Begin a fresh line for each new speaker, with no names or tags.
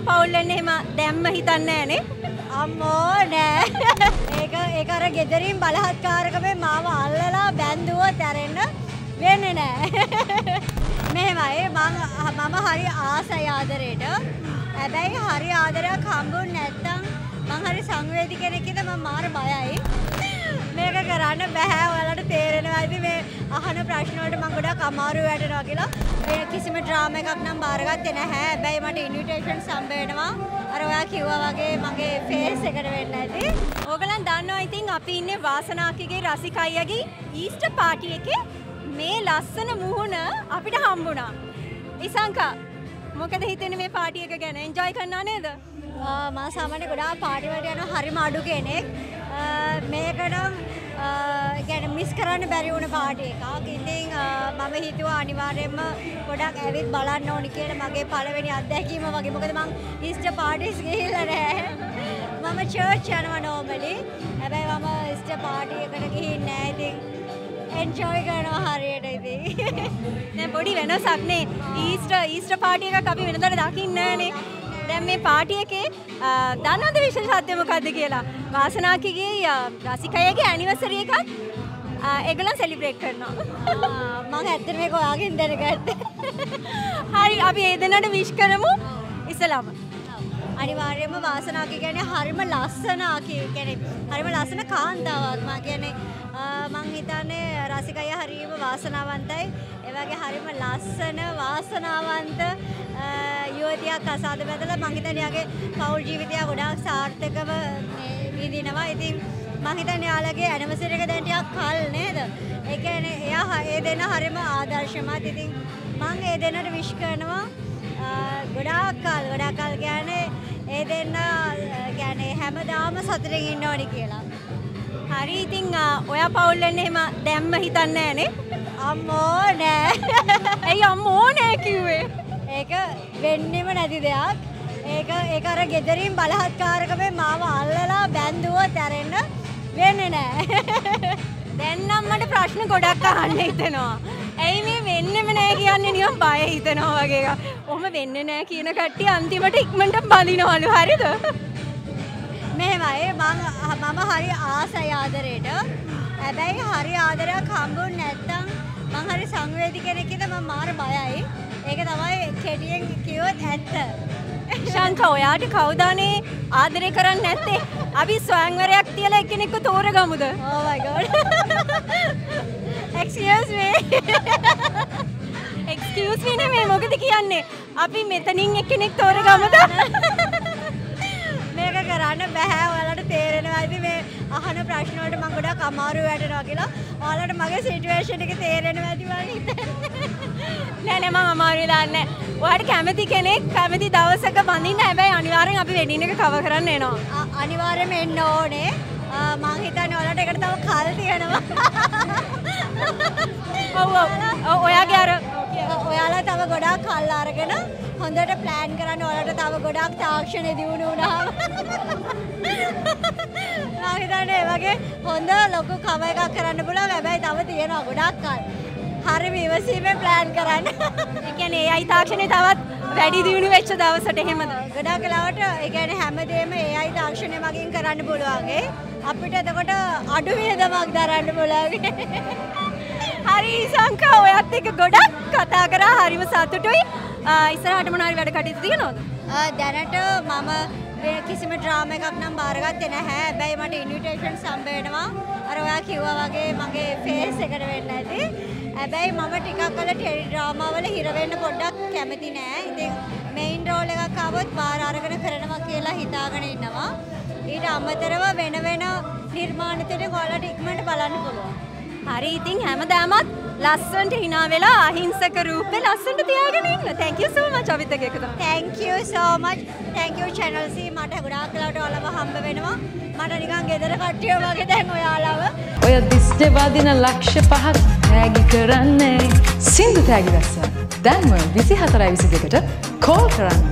ඔයා පවුල්ලන්නේ එහෙම දැම්ම හිතන්නේ නැහනේ.
අම්මෝ නෑ. ඒක අර ගෙදරින් බලහත්කාරකමේ මාව අල්ලලා බැන්දුවොත් ඇරෙන්න වෙන්නේ නෑ. මෙහෙමයි මම හරි ආසයි ආදරේට. හැබැයි හරි ආදරයක් හම්බුනේ නැත්තම් මං හරි සංවේදී කෙනෙක් ඉඳ මම මාර බයයි. මේක කරන්න බෑ. ඔයාලට තේරෙනවා ඉතින් මේ අහන ප්‍රශ්න වලට මම ගොඩක් අමාරු වැටෙනවා කියලා. මේ කිසිම ඩ්‍රාමා එකක් නම් බාරගත්තේ නැහැ. හැබැයි මට ඉන්විටේෂන්ස් හම්බ වෙනවා. අර ඔයා කිව්වා වගේ මගේ ෆේස් එකට වෙන්න ඇති.
ඕගලන් දන්නවා ඉතින් අපි ඉන්නේ වාසනාකිගේ රසික අයියාගේ ඊස්ටර් පාටි එකේ මේ ලස්සන මුහුණ අපිට හම්බුණා. ඉසංකා මොකද හිතෙන්නේ මේ පාටි එක ගැන? එන්ජොයි කරනවා නේද?
මම සාමාන්‍ය ගොඩාක් පාටි වලට යනවා හරිම අඩු කෙනෙක්. මේක නම් කියන්නේ මිස් කරන්න බැරි වුණ පාටි එකක්. ඉතින් මම හිතුවා අනිවාර්යයෙන්ම ගොඩක් ඇවිත් බලන්න ඕනි කියලා මගේ පළවෙනි අත්දැකීම වගේ. මොකද මම ඊස්ටර් පාටිස් ගිහිල්ලා නැහැ. මම චර්ච් යනවා normally. හැබැයි මම ඊස්ටර් පාටි එකට ගිහින් නැහැ. ඉතින් එන්ජොයි කරනවා හරියට ඉතින්.
දැන් පොඩි වෙනසක් නේ. ඊස්ටර් පාටි එකක් අපි වෙනදාට දකින්නේ නැහනේ. දැන් මේ පාටි එකේ දන්නවද විශේෂත්වය මොකද්ද කියලා? වාසනාකිගේ රසිකයාගේ ඇනිවර්සරි එකක් ඒගොල්ලන් සෙලිබ්‍රේට් කරනවා.
මම ඇත්තට මේක ඔයාගෙන් දැනගත්තා.
හරි අපි ඒ දෙනාට විශ් කරමු ඉස්සලාම.
අනිවාර්යයෙන්ම වාසනාකි කියන්නේ හරිම ලස්සන කියන්නේ හරිම ලස්සන කාන්තාවක්. මම කියන්නේ මං හිතන්නේ රසිකයා හරිම වාසනාවන්තයි. ඒ වගේ හරිම ලස්සන වාසනාවන්ත යුවතියක් අසාද බැදලා මං හිතන්නේ යාගේ පෞල් ජීවිතය ගොඩාක් සාර්ථකව විඳිනවා. ඉතින් මං හිතන්නේ යාළගේ ඇනිවර්සරි එක දැන් ටිකක් කල් නේද? ඒ කියන්නේ එයා ඒ දෙන්න හරිම ආදර්ශමත්. ඉතින් මං ඒ දෙන්නට විශ් කරනවා ගොඩාක් කල් කියන්නේ ඒ දෙන්න කියන්නේ හැමදාම සතුටින් ඉන්න ඕනි කියලා.
හරි ඉතින් ඔයා පවුල්ලන්නේ එහෙම දැම්ම හිතන්නේ නැහනේ.
අම්මෝ නෑ.
ඇයි අම්මෝ නෑ කිව්වේ?
ඒක වෙන්නෙම නැති දෙයක්. ඒක අර ගෙදරින් බලහත්කාරකමේ මාව අල්ලලා බැන්දුවොත් ඇරෙන්න වෙන්නේ නෑ.
දැන් නම් මට ප්‍රශ්න ගොඩක් අහන්න හිතෙනවා. ඇයි මේ වෙන්නෙම නෑ කියන්නේ නිකන් බය හිතෙනවා වගේ එකක්. ඔහොම වෙන්නේ නෑ කියන කට්ටිය අන්තිමට ඉක්මනට බලිනවලු. හරිද?
මෙහෙමයි මම හරි ආසයි ආදරේට. හැබැයි හරි ආදරයක් හම්බුනේ නැත්තම් මං හරි සංවේදී කෙනෙක් ඉඳ මම මාර බයයි. ඒක තමයි කෙටියෙන් කිව්වොත් ඇත්ත.
ශාන්කා ඔයාට කවුදානේ ආදරය කරන්නේ නැත්තේ? අපි ස්වයංවරයක් තියලා එක්කෙනෙක්ව තෝරගමුද?
Oh my god.
Excuse me. Excuse me නෙමෙයි මොකද කියන්නේ? අපි මෙතනින් එක්කෙනෙක් තෝරගමුද?
මේක කරන්න බෑ. ඔයාලට තේරෙනවා ඉතින් මේ අහන ප්‍රශ්න වලට මම ගොඩක් අමාරු වැටෙනවා කියලා. ඔයාලට මගේ සිටුේෂන් එක තේරෙනවා ඇති මම හිතන්නේ.
නෑ මම අමාරු වෙලා නැහැ. ඔයාට කැමති කෙනෙක් කැමති දවසක බඳින්න. හැබැයි අනිවාර්යෙන් අපි වෙඩින් එක කවර් කරන්න එනවා.
අනිවාර්යෙන්ම එන්න ඕනේ. මම හිතන්නේ ඔයාලට ඒකට තව කල් තියෙනවා.
ඔව් ඔයාගේ අර
ඔයාලා තව ගොඩාක් කල් අරගෙන හොඳට ප්ලෑන් කරන්න. ඔයාලට තව ගොඩාක් තාක්ෂණය දියුණු වුණාම මම හිතන්නේ ඒ වගේ හොඳ ලොකු කව එකක් කරන්න පුළුවන්. හැබැයි තව තියෙනවා ගොඩාක් කල්. හරිම ඉවසීමෙන් ප්ලෑන් කරන්න.
ඒ කියන්නේ AI තාක්ෂණය තවත් වැඩි දියුණු වෙච්ච දවසට එහෙමද?
ගොඩාක් වෙලාවට ඒ කියන්නේ හැමදේම AI තාක්ෂණය මගින් කරන්න පුළුවන්. අපිට එතකොට අඩු වියදමක් දරන්න පුළුවන්.
හරි සංකා ඔයත් එක්ක ගොඩක් කතා කරා. හරිම සතුටුයි. ඉස්සරහට මොනවාරි වැඩ කටයුතු තියෙනවද?
දැනට මම කිසිම ඩ්‍රාමා එකක් නම් බාරගත්තේ නැහැ. හැබැයි මට ඉන්විටේෂන්ස් හම්බ වෙනවා. අර ඔයා කිව්වා වගේ මගේ ෆේස් එකට වෙන්න ඇති. හැබැයි මම ටිකක් අර ටෙලි ඩ්‍රාමා වල හිර වෙන්න පොඩ්ඩක් කැමති නෑ. ඉතින් මේන් රෝල් එකක් ආවොත් බාර අරගෙන කරනවා කියලා හිතාගෙන ඉන්නවා. ඊට අමතරව වෙන නිර්මාණ තියෙන ඔයාලට ඉක්මනට බලන්න පුළුවන්.
හරි ඉතින් හැමදාමත් ලස්සනට hina වෙලා අහිංසක රූපේ ලස්සනට තියාගෙන ඉන්න. Thank you so much අපිත් එක්ක එකතු වෙන්න.
Thank you so much. Thank you channel C. මට ගොඩාක් වෙලාවට ඔයාලව හම්බ වෙනවා. මට නිකන් ගෙදර කට්ටිය වගේ දැන් ඔයාලව.
ඔය දිස්ටේ වදින ලක්ෂ 5ක් තෑගි කරන්නේ සින්දු තෑගි රැස්ස. දැන්ම 24:22ට කෝල් කරන්න.